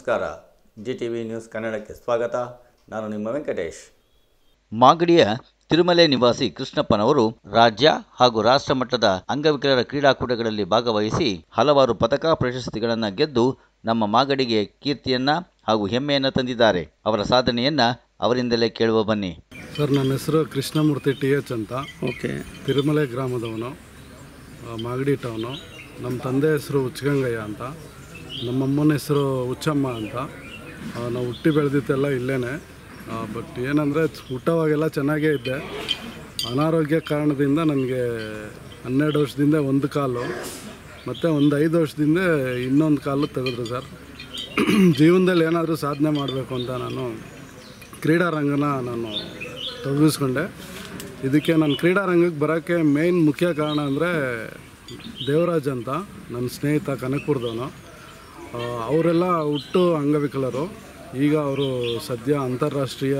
ನಮಸ್ಕಾರ. GTV news ಕನ್ನಡಕ್ಕೆ ಸ್ವಾಗತ. ನಾನು ನಿಮ್ಮ ವೆಂಕಟೇಶ್. ಮಾಗಡಿಯ ತಿರುಮಲೆ ನಿವಾಸಿ ಕೃಷ್ಣಪ್ಪನವರು ರಾಜ್ಯ ಹಾಗೂ ರಾಷ್ಟ್ರ ಮಟ್ಟದ ಅಂಗವಿಕಲರ ಕ್ರೀಡಾಕೂಟಗಳಲ್ಲಿ ಭಾಗವಹಿಸಿ ಹಲವಾರು ಪದಕ ಪ್ರಶಸ್ತಿಗಳನ್ನು ಗೆದ್ದು ನಮ್ಮ ಮಾಗಡಿಗೆ ಕೀರ್ತಿಯನ್ನ ಹಾಗೂ ಹೆಮ್ಮೆಯನ್ನು ತಂದಿದ್ದಾರೆ. ಅವರ ಸಾಧನೆಯನ್ನ ಅವರಿಂದಲೇ ಕೇಳುವ ಬನ್ನಿ. ಸರ್, ನನ್ನ ಹೆಸರು ಕೃಷ್ಣಮೂರ್ತಿ TH ಅಂತ. ತಿರುಮಲೆ ಗ್ರಾಮದವನು, ಮಾಗಡಿ ಟೌನು. ನಮ್ಮ ತಂದೆ ಹೆಸರು ಉಚ್ಚಗಂಗಯ್ಯ ಅಂತ, ನಮ್ಮಮ್ಮನ ಹೆಸರು ಹುಚ್ಚಮ್ಮ ಅಂತ. ನಾವು ಹುಟ್ಟಿ ಬೆಳೆದಿದ್ದೆಲ್ಲ ಇಲ್ಲೇ. ಬಟ್ ಏನಂದರೆ ಹುಟ್ಟೋವಾಗೆಲ್ಲ ಚೆನ್ನಾಗೇ ಇದ್ದೆ. ಅನಾರೋಗ್ಯ ಕಾರಣದಿಂದ ನನಗೆ 12 ವರ್ಷದಿಂದ ಒಂದು ಕಾಲು ಮತ್ತು ಒಂದು 5 ವರ್ಷದಿಂದ ಇನ್ನೊಂದು ಕಾಲು ತೆಗೆದ್ರು ಸರ್. ಜೀವನದಲ್ಲಿ ಏನಾದರೂ ಸಾಧನೆ ಮಾಡಬೇಕು ಅಂತ ನಾನು ಕ್ರೀಡಾರಂಗನ ತೊಡಗಿಸ್ಕೊಂಡೆ. ಇದಕ್ಕೆ ನಾನು ಕ್ರೀಡಾರಂಗಕ್ಕೆ ಬರೋಕ್ಕೆ ಮೇಯ್ನ್ ಮುಖ್ಯ ಕಾರಣ ಅಂದರೆ ದೇವರಾಜ್ ಅಂತ ನನ್ನ ಸ್ನೇಹಿತ, ಕನಕಪುರದವನು. ಅವರೆಲ್ಲ ಹುಟ್ಟು ಅಂಗವಿಕಲರು. ಈಗ ಅವರು ಸದ್ಯ ಅಂತಾರಾಷ್ಟ್ರೀಯ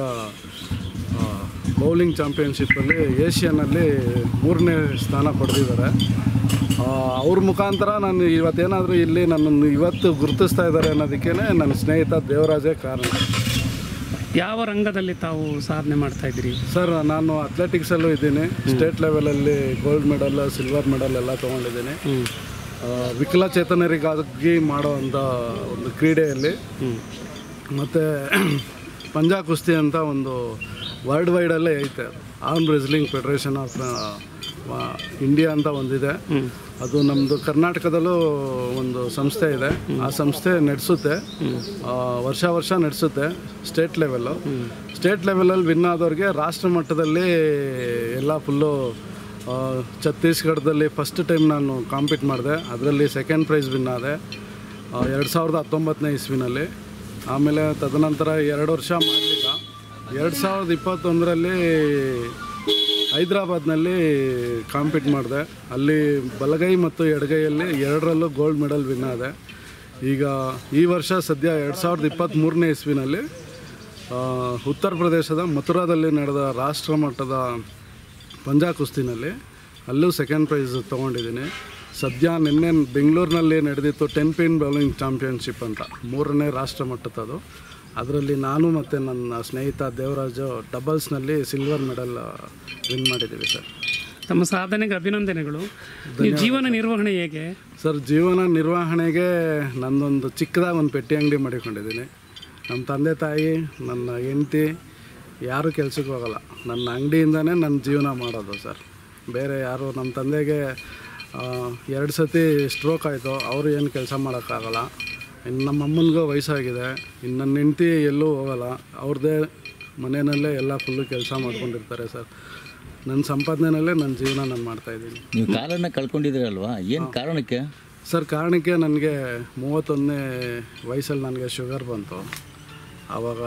ಬೌಲಿಂಗ್ ಚಾಂಪಿಯನ್ಶಿಪ್ಪಲ್ಲಿ ಏಷ್ಯನ್ನಲ್ಲಿ 3ನೇ ಸ್ಥಾನ ಪಡೆದಿದ್ದಾರೆ. ಅವ್ರ ಮುಖಾಂತರ ನಾನು ಇವತ್ತೇನಾದರೂ ಇಲ್ಲಿ ನನ್ನನ್ನು ಇವತ್ತು ಗುರುತಿಸ್ತಾ ಇದ್ದಾರೆ ಅನ್ನೋದಕ್ಕೇ ನನ್ನ ಸ್ನೇಹಿತ ದೇವರಾಜೇ ಕಾರಣ. ಯಾವ ರಂಗದಲ್ಲಿ ತಾವು ಸಾಧನೆ ಮಾಡ್ತಾಯಿದ್ದೀರಿ? ಸರ್, ನಾನು ಅಥ್ಲೆಟಿಕ್ಸಲ್ಲೂ ಇದ್ದೀನಿ. ಸ್ಟೇಟ್ ಲೆವೆಲಲ್ಲಿ ಗೋಲ್ಡ್ ಮೆಡಲ್, ಸಿಲ್ವರ್ ಮೆಡಲ್ ಎಲ್ಲ ತೊಗೊಂಡಿದ್ದೀನಿ. ವಿಕಲಚೇತನರಿಗಾಗಿ ಮಾಡೋವಂಥ ಒಂದು ಕ್ರೀಡೆಯಲ್ಲಿ. ಮತ್ತು ಪಂಜಾ ಕುಸ್ತಿ ಅಂತ ಒಂದು ವರ್ಲ್ಡ್ ವೈಡಲ್ಲೇ ಐತೆ. Arm wrestling federation of India ಅಂತ ಒಂದಿದೆ. ಅದು ನಮ್ಮದು ಕರ್ನಾಟಕದಲ್ಲೂ ಒಂದು ಸಂಸ್ಥೆ ಇದೆ. ಆ ಸಂಸ್ಥೆ ನಡೆಸುತ್ತೆ, ವರ್ಷ ನಡೆಸುತ್ತೆ ಸ್ಟೇಟ್ ಲೆವೆಲ್ಲು. ಸ್ಟೇಟ್ ಲೆವೆಲಲ್ಲಿ ವಿನ್ ಆದವ್ರಿಗೆ ರಾಷ್ಟ್ರ ಮಟ್ಟದಲ್ಲಿ ಎಲ್ಲ ಫುಲ್ಲು ಛತ್ತೀಸ್ಗಢದಲ್ಲಿ ಫಸ್ಟ್ ಟೈಮ್ ನಾನು ಕಾಂಪೀಟ್ ಮಾಡಿದೆ. ಅದರಲ್ಲಿ ಸೆಕೆಂಡ್ ಪ್ರೈಸ್ ವಿನ್ ಆದೆ 2019ನೇ ಇಸ್ವಿನಲ್ಲಿ. ಆಮೇಲೆ ತದನಂತರ 2 ವರ್ಷ ಮಾಡಲಿಲ್ಲ. 2021ರಲ್ಲಿ ಹೈದ್ರಾಬಾದ್ನಲ್ಲಿ ಕಾಂಪೀಟ್ ಮಾಡಿದೆ. ಅಲ್ಲಿ ಬಲಗೈ ಮತ್ತು ಎಡಗೈಯಲ್ಲಿ 2ರಲ್ಲೂ ಗೋಲ್ಡ್ ಮೆಡಲ್ ವಿನ್ ಆದೆ. ಈಗ ಈ ವರ್ಷ ಸದ್ಯ 2023ನೇ ಇಸ್ವಿನಲ್ಲಿ ಉತ್ತರ ಪ್ರದೇಶದ ಮಥುರಾದಲ್ಲಿ ನಡೆದ ರಾಷ್ಟ್ರ ಮಟ್ಟದ ಪಂಜಾ ಕುಸ್ತಿನಲ್ಲಿ ಅಲ್ಲೂ ಸೆಕೆಂಡ್ ಪ್ರೈಸ್ ತೊಗೊಂಡಿದ್ದೀನಿ. ಸದ್ಯ ನಿನ್ನೆ ಬೆಂಗಳೂರಿನಲ್ಲಿ ನಡೆದಿತ್ತು 10 ಪಿನ್ ಬೌಲಿಂಗ್ ಚಾಂಪಿಯನ್ಶಿಪ್ ಅಂತ, 3ನೇ ರಾಷ್ಟ್ರ ಮಟ್ಟದ್ದು. ಅದರಲ್ಲಿ ನಾನು ಮತ್ತು ನನ್ನ ಸ್ನೇಹಿತ ದೇವರಾಜು ಡಬಲ್ಸ್ನಲ್ಲಿ ಸಿಲ್ವರ್ ಮೆಡಲ್ ವಿನ್ ಮಾಡಿದ್ದೀವಿ ಸರ್. ತಮ್ಮ ಸಾಧನೆಗೆ ಅಭಿನಂದನೆಗಳು. ಜೀವನ ನಿರ್ವಹಣೆ ಹೇಗೆ ಸರ್? ಜೀವನ ನಿರ್ವಹಣೆಗೆ ನನ್ನೊಂದು ಚಿಕ್ಕದಾಗಿ ಒಂದು ಪೆಟ್ಟಿ ಅಂಗಡಿ ಮಾಡಿಕೊಂಡಿದ್ದೀನಿ. ನಮ್ಮ ತಂದೆ ತಾಯಿ, ನನ್ನ ಹೆಂಡತಿ ಯಾರೂ ಕೆಲ್ಸಕ್ಕೆ ಹೋಗಲ್ಲ. ನನ್ನ ಅಂಗಡಿಯಿಂದನೇ ನನ್ನ ಜೀವನ ಮಾಡೋದು ಸರ್. ಬೇರೆ ಯಾರು, ನಮ್ಮ ತಂದೆಗೆ 2 ಸತಿ ಸ್ಟ್ರೋಕ್ ಆಯಿತು. ಅವರು ಏನು ಕೆಲಸ ಮಾಡೋಕ್ಕಾಗಲ್ಲ. ಇನ್ನು ನಮ್ಮ ಅಮ್ಮನಿಗೂ ವಯಸ್ಸಾಗಿದೆ. ಇನ್ನು ನನ್ನ ಹೆಂಡತಿ ಎಲ್ಲೂ ಹೋಗಲ್ಲ. ಅವ್ರದ್ದೇ ಮನೆಯಲ್ಲೇ ಎಲ್ಲ ಫುಲ್ಲು ಕೆಲಸ ಮಾಡ್ಕೊಂಡಿರ್ತಾರೆ ಸರ್. ನನ್ನ ಸಂಪಾದನೆಯಲ್ಲೇ ನನ್ನ ಜೀವನ ನಾನು ಮಾಡ್ತಾಯಿದ್ದೀನಿ. ನೀವು ಕಾಲನ್ನು ಕಳ್ಕೊಂಡಿದ್ದೀರಲ್ವಾ, ಏನು ಕಾರಣಕ್ಕೆ? ಸರ್, ಕಾರಣಕ್ಕೆ ನನಗೆ 31ನೇ ವಯಸ್ಸಲ್ಲಿ ನನಗೆ ಶುಗರ್ ಬಂತು. ಆವಾಗ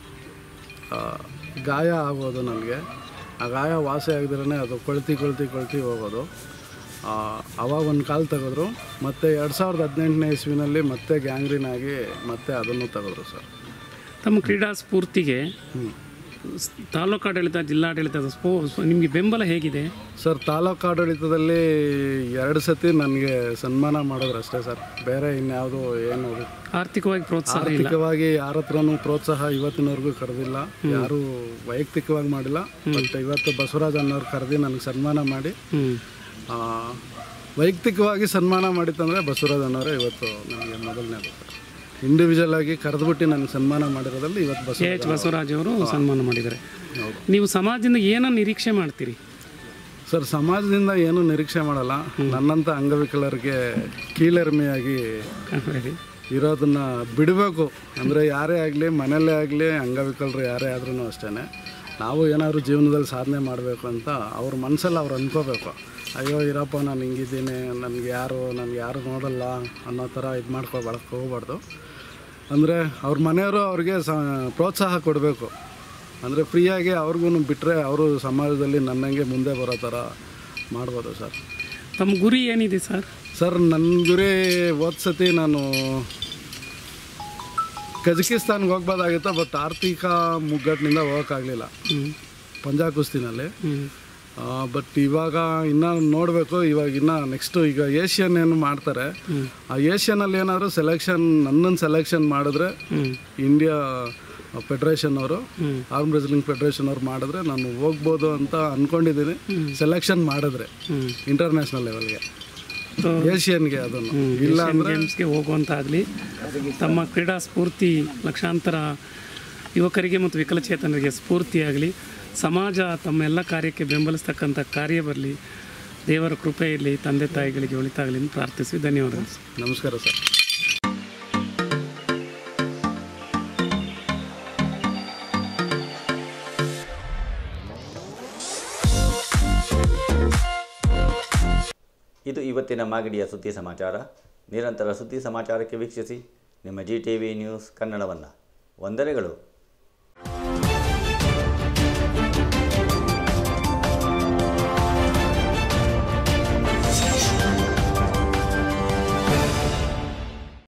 ಗಾಯ ಆಗೋದು ನನಗೆ. ಆ ಗಾಯ ವಾಸಿ ಆಗದಿರೇ ಅದು ಕೊಳ್ತಿ ಹೋಗೋದು. ಆವಾಗ ಒಂದು ಕಾಲು ತೆಗೆದ್ರು. ಮತ್ತು 2018ನೇ ಇಸ್ವಿನಲ್ಲಿ ಮತ್ತೆ ಗ್ಯಾಂಗ್ರೀನ್ ಆಗಿ ಮತ್ತೆ ಅದನ್ನು ತೆಗೆದ್ರು ಸರ್. ತಮ್ಮ ಕ್ರೀಡಾ ಸ್ಫೂರ್ತಿಗೆ ತಾಲೂಕಾಡಳಿತ, ಜಿಲ್ಲಾಡಳಿತದ ನಿಮಗೆ ಬೆಂಬಲ ಹೇಗಿದೆ ಸರ್? ತಾಲೂಕಾಡಳಿತದಲ್ಲಿ 2 ಸತಿ ನನಗೆ ಸನ್ಮಾನ ಮಾಡಿದ್ರು ಅಷ್ಟೇ ಸರ್. ಬೇರೆ ಇನ್ಯಾವುದು ಏನು ಆರ್ಥಿಕವಾಗಿ ಯಾರ ಹತ್ರನೂ ಪ್ರೋತ್ಸಾಹ ಇವತ್ತಿನವರೆಗೂ ಕರೆದಿಲ್ಲ. ಯಾರೂ ವೈಯಕ್ತಿಕವಾಗಿ ಮಾಡಿಲ್ಲ. ಬಟ್ ಇವತ್ತು ಬಸವರಾಜ್ ಅನ್ನೋರು ಕರೆದು ನನಗೆ ಸನ್ಮಾನ ಮಾಡಿ, ವೈಯಕ್ತಿಕವಾಗಿ ಸನ್ಮಾನ ಮಾಡಿತ್ತಂದರೆ ಬಸವರಾಜ್ ಅನ್ನೋರೇ ಇವತ್ತು ನನಗೆ ಮೊದಲನೇದು. ಇಂಡಿವಿಜುವಲ್ ಆಗಿ ಕರೆದುಬಿಟ್ಟು ನನಗೆ ಸನ್ಮಾನ ಮಾಡಿರೋದ್ರಲ್ಲಿ ಇವತ್ತು ಬಸವರಾಜ್ ಅವರು ಸನ್ಮಾನ ಮಾಡಿದ್ದಾರೆ. ನೀವು ಸಮಾಜದಿಂದ ಏನೋ ನಿರೀಕ್ಷೆ ಮಾಡ್ತೀರಿ ಸರ್? ಸಮಾಜದಿಂದ ಏನೂ ನಿರೀಕ್ಷೆ ಮಾಡಲ್ಲ. ನನ್ನಂಥ ಅಂಗವಿಕಲರಿಗೆ ಕೀಳರಿಮೆಯಾಗಿ ಇರೋದನ್ನು ಬಿಡಬೇಕು. ಅಂದರೆ ಯಾರೇ ಆಗಲಿ, ಮನೆಯಲ್ಲೇ ಆಗಲಿ, ಅಂಗವಿಕಲರು ಯಾರೇ ಆದ್ರೂ ಅಷ್ಟೇ, ನಾವು ಏನಾದರೂ ಜೀವನದಲ್ಲಿ ಸಾಧನೆ ಮಾಡಬೇಕು ಅಂತ ಅವ್ರ ಮನಸ್ಸಲ್ಲಿ ಅವ್ರು ಅಂದ್ಕೋಬೇಕು. ಅಯ್ಯೋ ಇರಪ್ಪ, ನಾನು ಹಿಂಗಿದ್ದೀನಿ, ನನಗೆ ಯಾರು ನೋಡಲ್ಲ ಅನ್ನೋ ಥರ ಇದು ಮಾಡ್ಕೊಳಕ್ಕೆ ಹೋಗ್ಬಾರ್ದು. ಅಂದರೆ ಅವ್ರ ಮನೆಯವರು ಅವ್ರಿಗೆ ಪ್ರೋತ್ಸಾಹ ಕೊಡಬೇಕು. ಅಂದರೆ ಫ್ರೀಯಾಗಿ ಅವ್ರಿಗೂ ಬಿಟ್ಟರೆ ಅವರು ಸಮಾಜದಲ್ಲಿ ನನ್ನಂಗೆ ಮುಂದೆ ಬರೋ ಥರ ಮಾಡ್ಬೋದು ಸರ್. ತಮ್ಮ ಗುರಿ ಏನಿದೆ ಸರ್? ಸರ್, ನನ್ನ ಗುರಿ ಸತಿ ನಾನು ಕಜಕಿಸ್ತಾನ್ಗೆ ಹೋಗ್ಬೋದಾಗಿತ್ತು. ಬಟ್ ಆರ್ಥಿಕ ಮುಗ್ಗಟ್ಟಿನಿಂದ ಹೋಗೋಕ್ಕಾಗಲಿಲ್ಲ ಪಂಜಾ ಕುಸ್ತಿನಲ್ಲಿ. ಬಟ್ ಇವಾಗ ಇನ್ನೂ ನೋಡಬೇಕು. ಇವಾಗ ಇನ್ನೂ ನೆಕ್ಸ್ಟು ಈಗ ಏಷ್ಯನ್ ಏನು ಮಾಡ್ತಾರೆ, ಆ ಏಷ್ಯನಲ್ಲಿ ಏನಾದರೂ ನನ್ನನ್ನು ಸೆಲೆಕ್ಷನ್ ಮಾಡಿದ್ರೆ ಇಂಡಿಯಾ ಫೆಡ್ರೇಷನ್ ಅವರು, ಆರ್ಮ್ ರೆಸ್ಲಿಂಗ್ ಫೆಡ್ರೇಷನ್ ಅವ್ರು ಮಾಡಿದ್ರೆ ನಾನು ಹೋಗ್ಬೋದು ಅಂತ ಅಂದ್ಕೊಂಡಿದ್ದೀನಿ. ಸೆಲೆಕ್ಷನ್ ಮಾಡಿದ್ರೆ ಇಂಟರ್ನ್ಯಾಷನಲ್ ಲೆವೆಲ್ಗೆ, ಏಷ್ಯನ್ಗೆ, ಅದನ್ನು ಇಲ್ಲ ಅಂದರೆ ಗೇಮ್ಸ್ಗೆ ಹೋಗುವಂತಾಗಲಿ. ತಮ್ಮ ಕ್ರೀಡಾ ಸ್ಫೂರ್ತಿ ಲಕ್ಷಾಂತರ ಯುವಕರಿಗೆ ಮತ್ತು ವಿಕಲಚೇತನರಿಗೆ ಸ್ಫೂರ್ತಿಯಾಗಲಿ. ಸಮಾಜ ತಮ್ಮ ಎಲ್ಲ ಕಾರ್ಯಕ್ಕೆ ಬೆಂಬಲಿಸ್ತಕ್ಕಂಥ ಕಾರ್ಯ ಬರಲಿ. ದೇವರ ಕೃಪೆ ಇರಲಿ, ತಂದೆ ತಾಯಿಗಳಿಗೆ ಒಳಿತಾಗಲಿ ಎಂದು ಪ್ರಾರ್ಥಿಸಿ ಧನ್ಯವಾದಗಳು. ನಮಸ್ಕಾರ ಸರ್. ಇದು ಇವತ್ತಿನ ಮಾಗಡಿಯ ಸುದ್ದಿ ಸಮಾಚಾರ. ನಿರಂತರ ಸುದ್ದಿ ಸಮಾಚಾರಕ್ಕೆ ವೀಕ್ಷಿಸಿ ನಿಮ್ಮ GTV ನ್ಯೂಸ್ ಕನ್ನಡವನ್ನು. ವಂದನೆಗಳು.